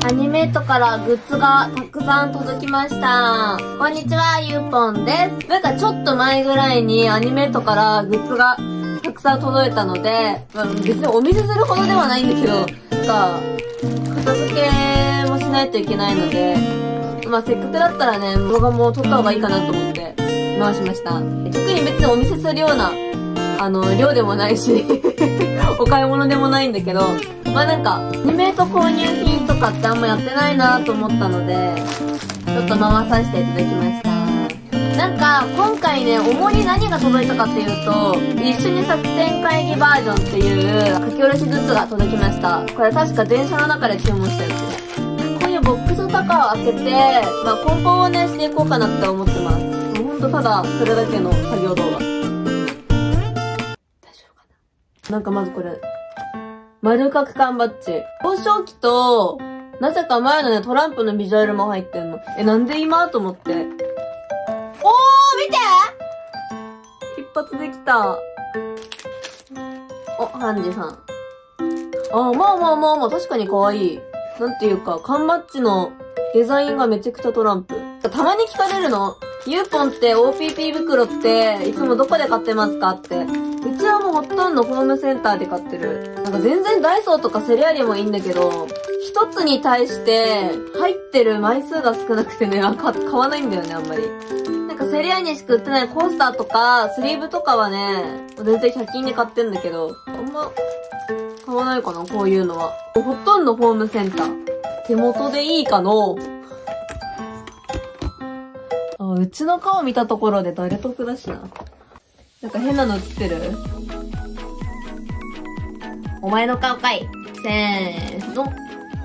アニメートからグッズがたくさん届きました。こんにちは、ゆうぽんです。なんかちょっと前ぐらいにアニメートからグッズがたくさん届いたので、別にお見せするほどではないんだけど、なんか、片付けもしないといけないので、せっかくだったらね、動画も撮った方がいいかなと思って回しました。特に別にお見せするような、量でもないし、お買い物でもないんだけど、なんか、アニメート購入品とかってあんまやってないなと思ったので、ちょっと回させていただきました。なんか、今回ね、主に何が届いたかっていうと、一緒に作戦会議バージョンっていう書き下ろしグッズが届きました。これ確か電車の中で注文したやつね。こういうボックスとかを開けて、梱包をね、していこうかなって思ってます。もうほんとただ、それだけの作業動画。大丈夫かな。なんかまずこれ。丸角缶バッジ。交渉機と、なぜか前のね、トランプのビジュアルも入ってんの。なんで今と思って。おー、見て一発できた。お、ハンジさん。確かに可愛い。なんていうか、缶バッジのデザインがめちゃくちゃトランプ。たまに聞かれるの。ゆうぽんって OPP 袋っていつもどこで買ってますかって。うちはもうほとんどホームセンターで買ってる。なんか全然ダイソーとかセリアリもいいんだけど、一つに対して入ってる枚数が少なくてね、買わないんだよね、あんまり。なんかセリアにしか売ってないコースターとか、スリーブとかはね、全然100均で買ってんだけど、あんま買わないかな、こういうのは。ほとんどホームセンター。手元でいいかの。うちの顔見たところで誰得だしな。なんか変なの映ってる？お前の顔かい。せーの。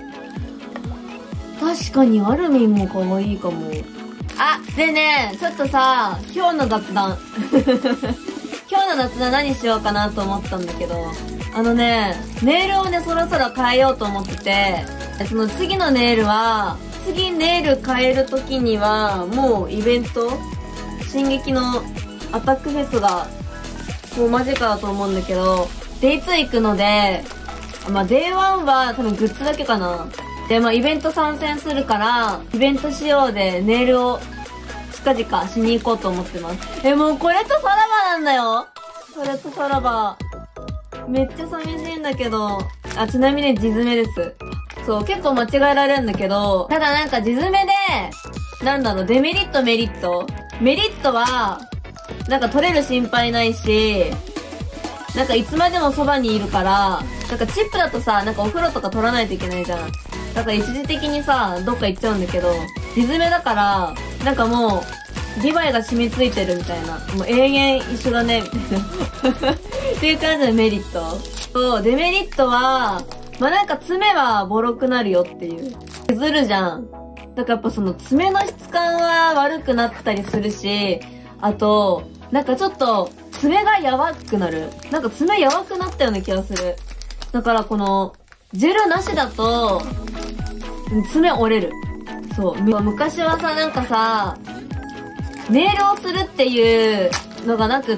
確かにアルミンも可愛いかも。でね、ちょっとさ、今日の雑談。今日の雑談何しようかなと思ったんだけど、ネイルをね、そろそろ変えようと思ってて、その次のネイルは、次ネイル変える時には、もうイベント進撃のアタックフェスが、もう間近だと思うんだけど、デイ2行くので、デイ1は多分グッズだけかな。で、イベント参戦するから、イベント仕様でネイルを近々しに行こうと思ってます。もうこれとさらばなんだよ。これとさらば。めっちゃ寂しいんだけど、ちなみに地詰めです。そう、結構間違えられるんだけど、ただなんか地詰めで、デメリット、メリット。メリットは、なんか取れる心配ないし、なんかいつまでもそばにいるから、なんかチップだとさ、なんかお風呂とか取らないといけないじゃん。だから一時的にさ、どっか行っちゃうんだけど、地詰めだから、なんかもう、リヴァイが染みついてるみたいな。もう永遠一緒だね、みたいな。っていう感じのメリット。そう、デメリットは、なんか爪はボロくなるよっていう。削るじゃん。だからやっぱその爪の質感は悪くなったりするし、あと、なんかちょっと、爪がやわくなる。なんか爪やわくなったような気がする。だからこの、ジェルなしだと、爪折れる。そう。昔はさ、なんかさ、ネイルをするっていうのがなくって、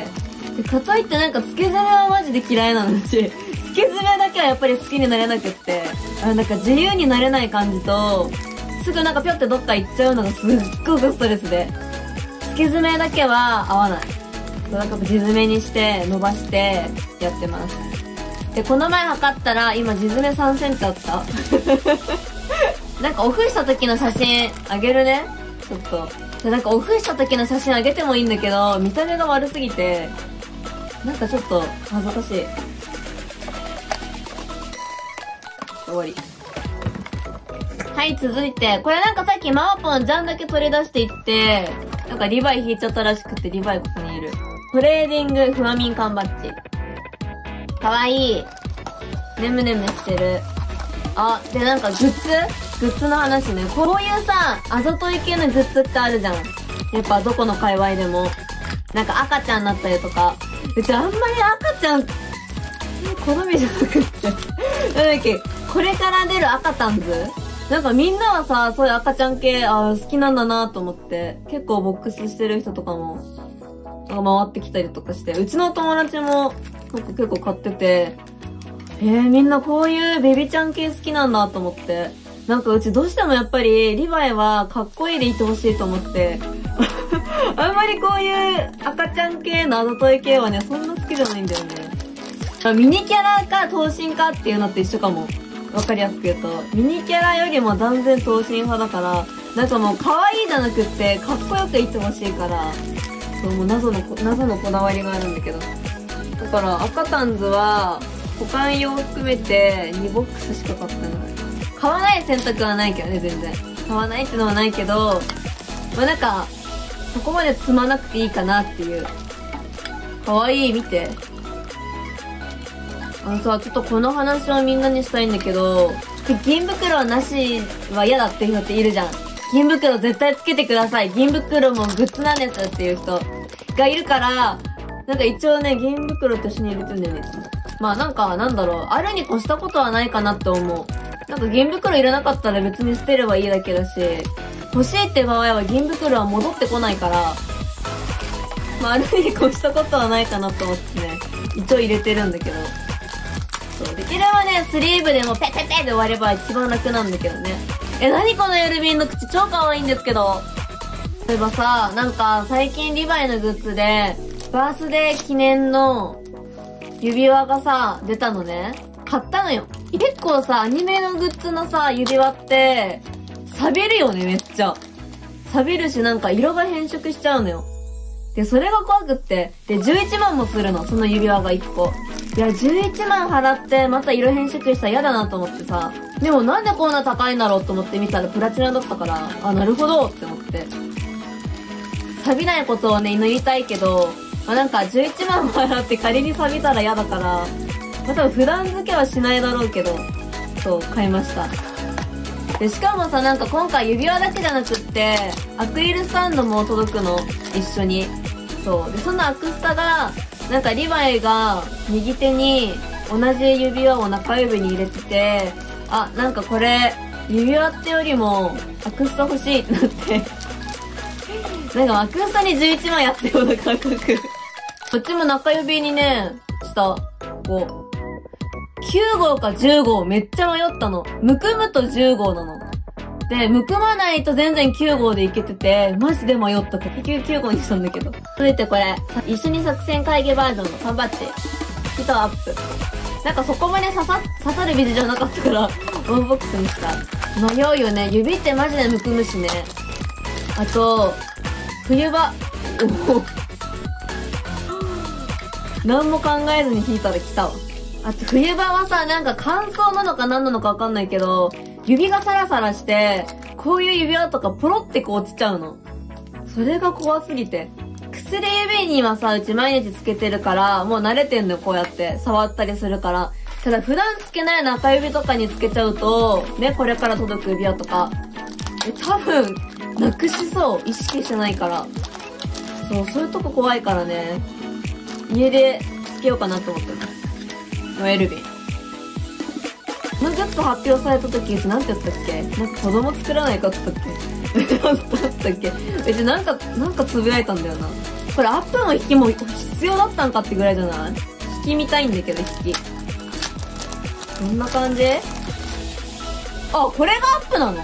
かといってなんかつけ爪はマジで嫌いなのし、つけ爪だけはやっぱり好きになれなくって、なんか自由になれない感じと、すぐなんかぴょってどっか行っちゃうのがすっごくストレスで、つけ爪だけは合わない。なんか地詰めにして伸ばしてやってます。で、この前測ったら今地詰め3センチあった。なんかオフした時の写真あげるね。ちょっと。で、なんかオフした時の写真あげてもいいんだけど、見た目が悪すぎて、なんかちょっと恥ずかしい。終わり。はい、続いて、これなんかさっきマワポンジャンだけ取り出していって、なんかリヴァイ引いちゃったらしくて、リヴァイここにいる。トレーディングフワミン缶バッジ。かわいい。ねむねむしてる。で、なんかグッズの話ね。こういうさ、あざとい系のグッズってあるじゃん。やっぱどこの界隈でも。なんか赤ちゃんになったりとか。うちあんまり赤ちゃん、好みじゃなくって。なんだっけ、これから出る赤タンズ？なんかみんなはさ、そういう赤ちゃん系、好きなんだなと思って。結構ボックスしてる人とかも、なんか回ってきたりとかして。うちの友達も、結構買ってて、みんなこういうベビちゃん系好きなんだと思って。 なんかうちどうしてもやっぱりリヴァイはかっこいいでいてほしいと思って。あんまりこういう赤ちゃん系のあざとい系はね、そんな好きじゃないんだよね。ミニキャラか頭身かっていうのって一緒かも。わかりやすく言うと。ミニキャラよりも断然頭身派だから、なんかもう可愛いじゃなくってかっこよくいってほしいから、そう、もう謎のこだわりがあるんだけど。だから赤タンズは、保管用含めて2ボックスしか買ってない。買わない選択はないけどね、全然。買わないってのはないけど、まあなんか、そこまで積まなくていいかなっていう。かわいい、見て。ちょっとこの話をみんなにしたいんだけど、銀袋なしは嫌だっていう人っているじゃん。銀袋絶対つけてください。銀袋もグッズなんですっていう人がいるから、なんか一応ね、銀袋と一緒に入れてるんだよね。まあなんか、なんだろう、あるに越したことはないかなって思う。なんか銀袋いらなかったら別に捨てればいいだけだし、欲しいって場合は銀袋は戻ってこないから、まああるに越したことはないかなと思ってね、一応入れてるんだけど。そう、できればね、スリーブでもペペペで終われば一番楽なんだけどね。何このエルビンの口超可愛いんですけど。例えばさ、なんか最近リヴァイのグッズで、バースデー記念の指輪がさ、出たのね。買ったのよ。結構さ、アニメのグッズのさ、指輪って、錆びるよね、めっちゃ。錆びるし、なんか色が変色しちゃうのよ。で、それが怖くって。で、11万もするの、その指輪が1個。いや、11万払って、また色変色したら嫌だなと思ってさ。でもなんでこんな高いんだろうと思って見たらプラチナだったから、あ、なるほどって思って。錆びないことをね、祈りたいけど、まあ、なんか11万払って仮に錆びたら嫌だから、まあ、多分普段付けはしないだろうけど、そう、買いました。で、しかもさ、なんか今回指輪だけじゃなくって、アクリルスタンドも届くの、一緒に。そう。で、そのアクスタが、なんかリヴァイが右手に同じ指輪を中指に入れてて、あ、なんかこれ、指輪ってよりもアクスタ欲しいってなって、なんかアクスタに11万やったような感覚。こっちも中指にね、した5。9号か10号めっちゃ迷ったの。むくむと10号なの。で、むくまないと全然9号でいけてて、マジで迷った。結局9号にしたんだけど。続いてこれ、一緒に作戦会議バージョンの缶バッジ。ヒトアップ。なんかそこまで刺さるビジじゃなかったから、ワンボックスにした。迷うよね。指ってマジでむくむしね。あと、冬場。おお。何も考えずに引いたら来たわ。あと冬場はさ、なんか乾燥なのか何なのかわかんないけど、指がサラサラして、こういう指輪とかポロってこう落ちちゃうの。それが怖すぎて。薬指にはさ、うち毎日つけてるから、もう慣れてんのよ、こうやって。触ったりするから。ただ普段つけない中指とかにつけちゃうと、ね、これから届く指輪とか。多分、なくしそう。意識してないから。そう、そういうとこ怖いからね。家でつけようかなと思ってます。エルビン。このグッズ発表された時、なんて言ったっけ？なんか子供作らないかって言ったっけ？なんて言ったっけ？なんかつぶやいたんだよな。これアップの引きも必要だったんかってぐらいじゃない？引き見たいんだけど、引き。こんな感じ？あ、これがアップなの？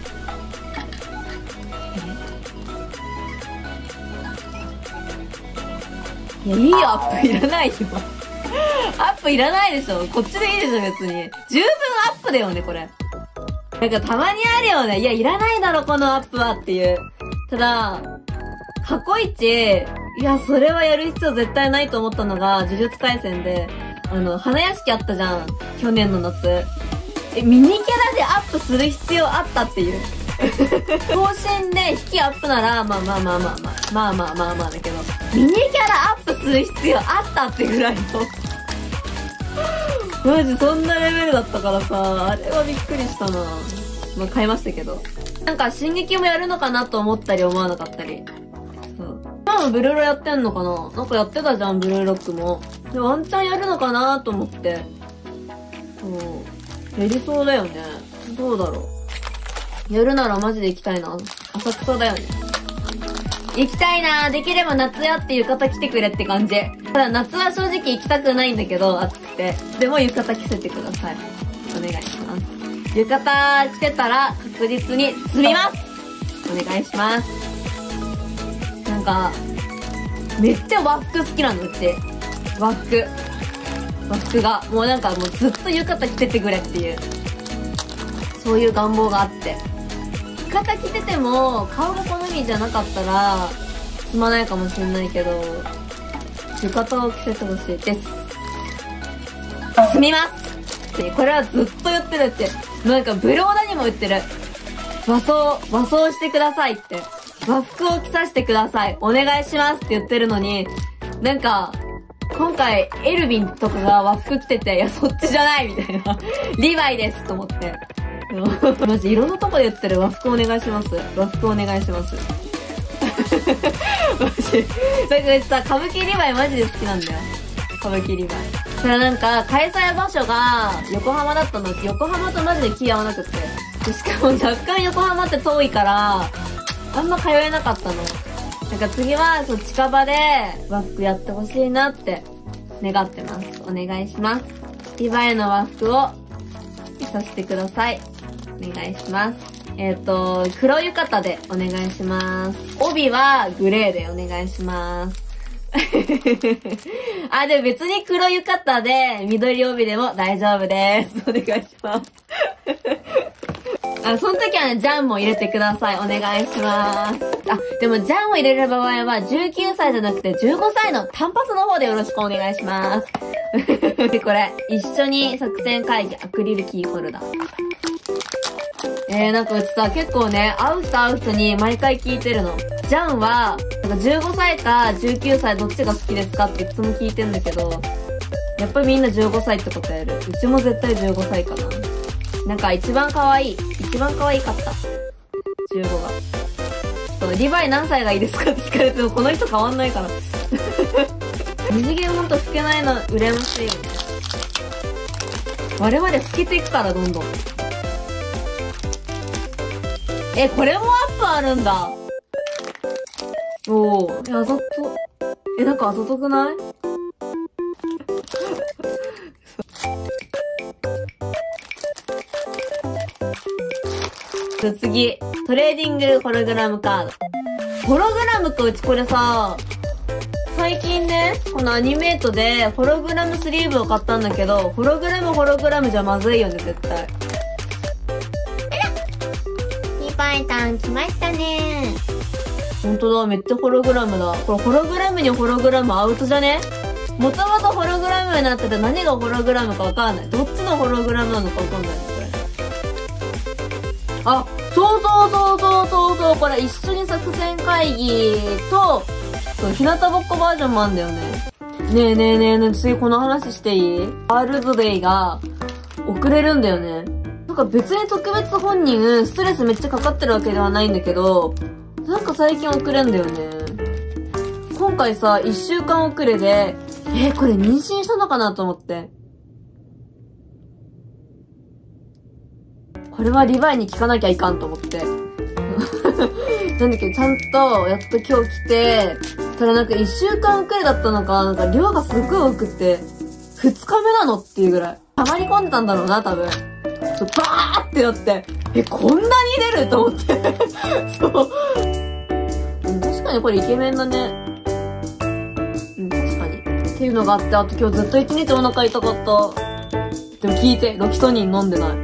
いや、いいよ、アップいらないよ。アップいらないでしょ。こっちでいいでしょ、別に。十分アップだよね、これ。なんかたまにあるよね。いや、いらないだろ、このアップはっていう。ただ、過去一、いや、それはやる必要絶対ないと思ったのが、呪術廻戦で、花屋敷あったじゃん。去年の夏。ミニキャラでアップする必要あったっていう。更新で引きアップなら、まあだけど、ミニキャラアップする必要あったってぐらいの。マジそんなレベルだったからさ、あれはびっくりしたな。まあ買いましたけど。なんか進撃もやるのかなと思ったり思わなかったり。そう。今もブルーロやってんのかな？なんかやってたじゃん、ブルーロックも。で、ワンチャンやるのかなと思って。そう。やりそうだよね。どうだろう。やるならマジで行きたいな。浅草だよね。行きたいな。できれば夏やって浴衣着てくれって感じ。ただ夏は正直行きたくないんだけど、暑くて。でも浴衣着せてください。お願いします。 浴衣着てたら確実に積みます。お願いします。なんか、めっちゃ和服好きなの、うち。和服が。もうなんかもうずっと浴衣着ててくれっていう。そういう願望があって。浴衣着てても、顔が好みじゃなかったら、すまないかもしれないけど、浴衣を着せてほしいです。すみますって、これはずっと言ってるって。なんかブローダにも言ってる。和装してくださいって。和服を着させてください。お願いしますって言ってるのに、なんか、今回、エルヴィンとかが和服着てて、いや、そっちじゃないみたいな。リヴァイですと思って。マジ、いろんなとこで言ってる和服お願いします。和服お願いします。マジ。だからさ、歌舞伎リヴァイマジで好きなんだよ。歌舞伎リヴァイ。それなんか、開催場所が横浜だったのって、横浜とマジで気合わなくって。でしかも若干横浜って遠いから、あんま通えなかったの。なんか次は、近場で和服やってほしいなって願ってます。お願いします。リヴァイの和服を着させてください。お願いします。黒浴衣でお願いします。帯はグレーでお願いします。あ、でも別に黒浴衣で緑帯でも大丈夫です。お願いします。あ、その時はね、ジャンも入れてください。お願いします。あ、でもジャンを入れる場合は19歳じゃなくて15歳の単発の方でよろしくお願いします。で、これ、一緒に作戦会議アクリルキーホルダー。なんかうちさ、結構ね、会う人に毎回聞いてるの。ジャンは、なんか15歳か19歳どっちが好きですかっていつも聞いてんだけど、やっぱりみんな15歳って答える。うちも絶対15歳かな。なんか一番可愛かった。15が。そう、リヴァイ何歳がいいですかって聞かれてもこの人変わんないから。二次元ほんと老けないの羨ましいよね。我々老けていくからどんどん。これもアップあるんだ。おー、あざと。なんかあざとくない？次、トレーディングホログラムカード。ホログラムか、うちこれさ、最近ね、このアニメートでホログラムスリーブを買ったんだけど、ホログラムじゃまずいよね、絶対。リヴァイタン来ましたね。ほんとだ、めっちゃホログラムだ。これホログラムにホログラムアウトじゃね？もともとホログラムになってて何がホログラムかわかんない。どっちのホログラムなのかわかんない。あ、そう、これ一緒に作戦会議と、そう、日向ぼっこバージョンもあんだよね。ねえ、次この話していい？アールズデイが遅れるんだよね。なんか別に特別本人ストレスめっちゃかかってるわけではないんだけど、なんか最近遅れんだよね。今回さ、1週間遅れで、これ妊娠したのかなと思って。これはリヴァイに聞かなきゃいかんと思って。なんだっけ、ちゃんと、やっと今日来て、ただなんか1週間遅れだったのか、なんか量がすっごい多くって、2日目なのっていうぐらい。溜まり込んでたんだろうな、多分。バーってなって、こんなに出ると思って。そう。確かにこれイケメンだね。確かに。っていうのがあって、あと今日ずっと一日お腹痛かった。でも聞いて、ロキソニン飲んでない。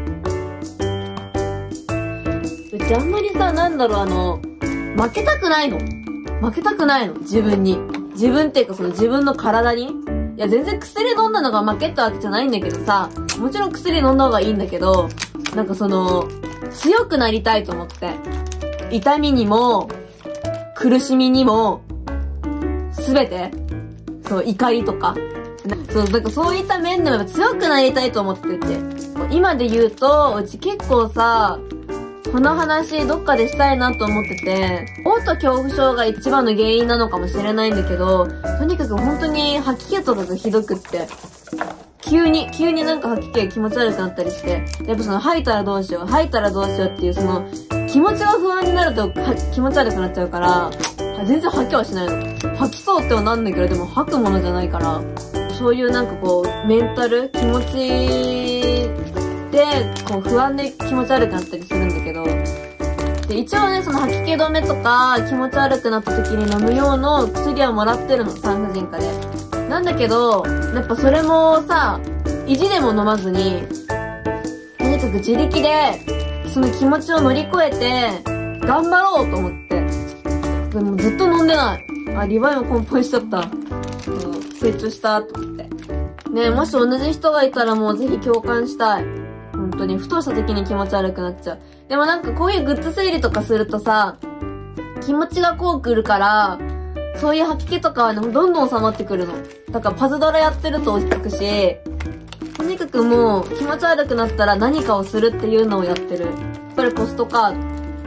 うちあんまりさ、なんだろう、負けたくないの。自分に。自分っていうか自分の体に。いや、全然薬飲んだのが負けたわけじゃないんだけどさ、もちろん薬飲んだ方がいいんだけど、なんか強くなりたいと思って。痛みにも、苦しみにも、すべて、怒りとか。なんかそういった面でも強くなりたいと思ってて。今で言うと、うち結構さ、この話どっかでしたいなと思ってて、嘔吐恐怖症が一番の原因なのかもしれないんだけど、とにかく本当に吐き気とかがひどくって、急になんか吐き気が気持ち悪くなったりして、やっぱ吐いたらどうしようっていう気持ちが不安になると気持ち悪くなっちゃうから、全然吐きはしないの。吐きそうってはなんだけど、でも吐くものじゃないから、そういうなんかメンタル、気持ちで、 こう不安で気持ち悪くなったりするんだけど、で、一応ね、その吐き気止めとか気持ち悪くなった時に飲む用の薬はもらってるの、産婦人科で。なんだけど、やっぱそれもさ、意地でも飲まずに、とにかく自力で、その気持ちを乗り越えて、頑張ろうと思って。でもずっと飲んでない。あ、リバイも根本しちゃった。成長したと思って。ね、もし同じ人がいたらもうぜひ共感したい。本当に、ふとした時に気持ち悪くなっちゃう。でもなんかこういうグッズ整理とかするとさ、気持ちがこう来るから、そういう吐き気とかはね、どんどん収まってくるの。だからパズドラやってると落ち着くし、とにかくもう気持ち悪くなったら何かをするっていうのをやってる。やっぱりポストカー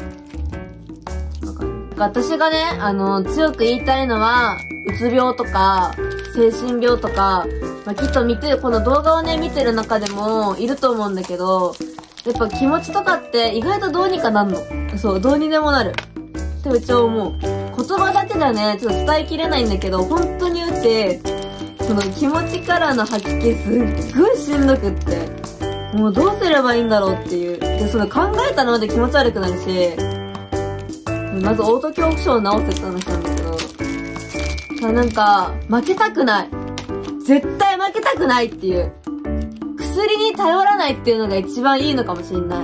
ド。私がね、強く言いたいのは、うつ病とか、精神病とか、まあ、きっとこの動画をね、見てる中でもいると思うんだけど、やっぱ気持ちとかって意外とどうにかなんの。そう、どうにでもなる。ってうちは思う。言葉だけじゃね、ちょっと伝えきれないんだけど、本当にうち、その気持ちからの吐き気すっごいしんどくって、もうどうすればいいんだろうっていう。で、その考えたので気持ち悪くなるし、まずオート恐怖症を治せって話なんだけど、なんか、負けたくない。絶対負けたくないっていう。薬に頼らないっていうのが一番いいのかもしんない。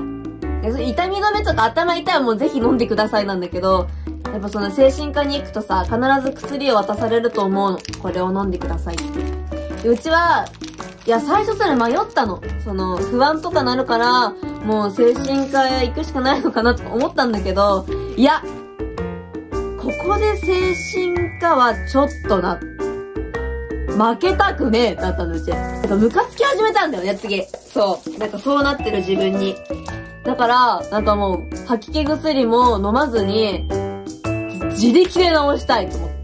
痛み止めとか頭痛いはもうぜひ飲んでくださいなんだけど、やっぱその精神科に行くとさ、必ず薬を渡されると思うの。これを飲んでくださいって。でうちは、いや、最初それ迷ったの。不安とかなるから、もう精神科へ行くしかないのかなと思ったんだけど、いや、ここで精神科はちょっとな。負けたくねえだったのうち。なんかムカつき始めたんだよね、次。そう。なんかそうなってる自分に。だから、なんかもう、吐き気薬も飲まずに、自力で治したいと思って。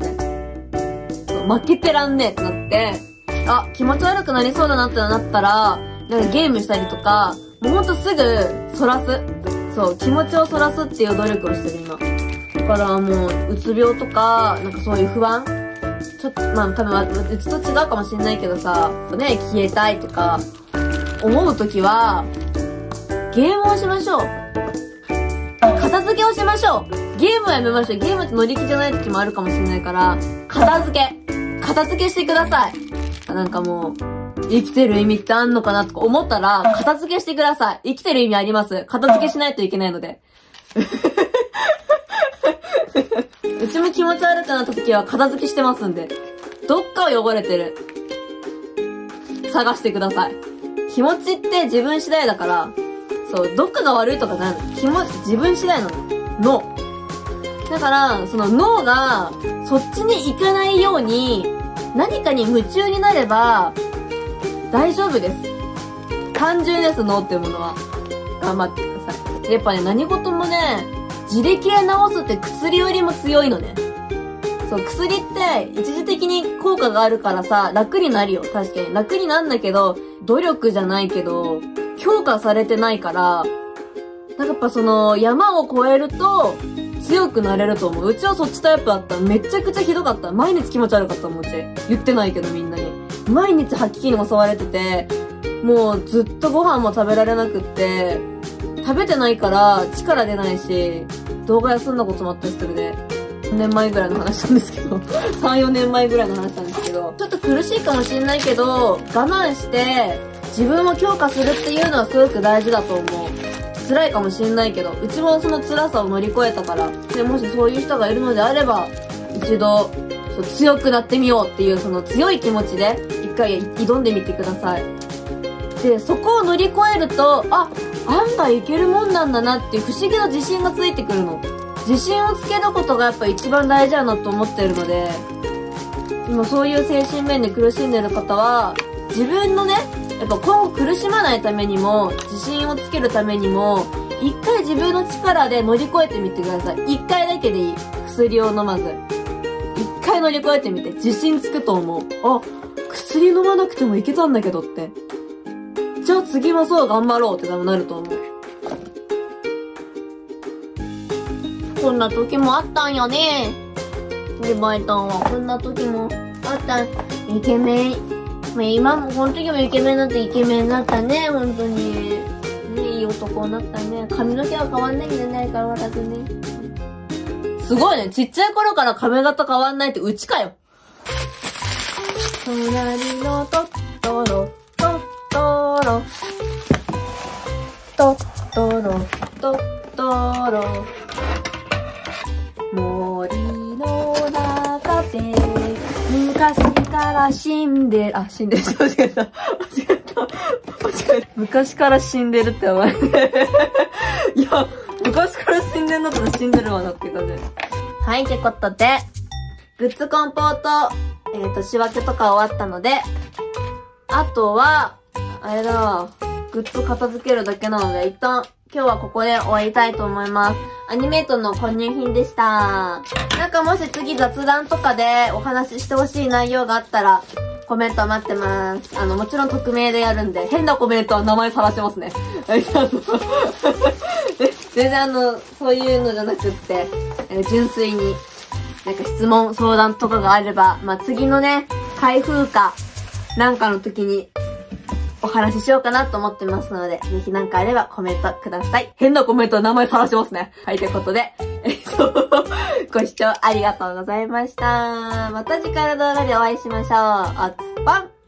負けてらんねえってなって、あ、気持ち悪くなりそうだなってなったら、なんかゲームしたりとか、もうほんとすぐ、そらす。そう、気持ちをそらすっていう努力をしてる今。だからもう、うつ病とか、なんかそういう不安ちょっと、まあ多分、うちと違うかもしんないけどさ、ね、消えたいとか、思うときは、ゲームをしましょう。片付けをしましょう。ゲームはやめましょう。ゲームって乗り気じゃない時もあるかもしれないから、片付けしてください。なんかもう、生きてる意味ってあんのかなとか思ったら、片付けしてください。生きてる意味あります。片付けしないといけないので。うちも気持ち悪くなった時は片付けしてますんで。どっかは汚れてる。探してください。気持ちって自分次第だから、そう、どっかが悪いとかないの。自分次第なの。脳。だから、その脳が、そっちに行かないように、何かに夢中になれば、大丈夫です。単純です、脳っていうものは。頑張ってください。やっぱね、何事もね、自力で治すって薬よりも強いのね。そう、薬って一時的に効果があるからさ、楽になるよ。確かに。楽になんだけど、努力じゃないけど、強化されてないから、なんかやっぱその、山を越えると、強くなれると思う。うちはそっちタイプだった。めちゃくちゃひどかった。毎日気持ち悪かったもん、うち。言ってないけどみんなに。毎日吐き気に襲われてて、もうずっとご飯も食べられなくって、食べてないから力出ないし、動画休んだこともあったりするで、3年前ぐらいの話なんですけど、3、4年前ぐらいの話なんですけど、ちょっと苦しいかもしれないけど、我慢して、自分を強化するっていうのはすごく大事だと思う。辛いかもしれないけど、うちもその辛さを乗り越えたから、でもしそういう人がいるのであれば、一度、強くなってみようっていうその強い気持ちで、一回挑んでみてください。で、そこを乗り越えると、あ、案外いけるもんなんだなっていう不思議な自信がついてくるの。自信をつけることがやっぱ一番大事だなと思ってるので、今そういう精神面で苦しんでる方は、自分のね、やっぱ今後苦しまないためにも、自信をつけるためにも、一回自分の力で乗り越えてみてください。一回だけでいい。薬を飲まず。一回乗り越えてみて。自信つくと思う。あ、薬飲まなくてもいけたんだけどって。じゃあ次もそう頑張ろうって多分なると思う。こんな時もあったんよね。リバイタンはこんな時もあったん。イケメン。今もこの時もイケメンだってイケメンだったね、本当に。ね、いいこうなったね。髪の毛は変わんないんじゃないかな、私ね。すごいね。ちっちゃい頃から髪型変わんないってうちかよ。隣のトットロ、トットロ。トットロ、トットロ。森の中で、昔から死んでる、あ、死んでる、間違えた。昔から死んでるってお前ね。いや、昔から死んでんだったら死んでるわなって感じ。はい、ってことで、グッズコンポート、仕分けとか終わったので、あとは、あれだわ、グッズ片付けるだけなので、一旦、今日はここで終わりたいと思います。アニメイトの購入品でした。なんかもし次雑談とかでお話ししてほしい内容があったら、コメント待ってます。もちろん匿名でやるんで、変なコメントは名前さらしますね。全然そういうのじゃなくって、純粋に、なんか質問、相談とかがあれば、まあ、次のね、開封か、なんかの時に、お話ししようかなと思ってますので、ぜひなんかあればコメントください。変なコメントは名前さらしますね。はい、ということで、ご視聴ありがとうございました。また次回の動画でお会いしましょう。おつぽん。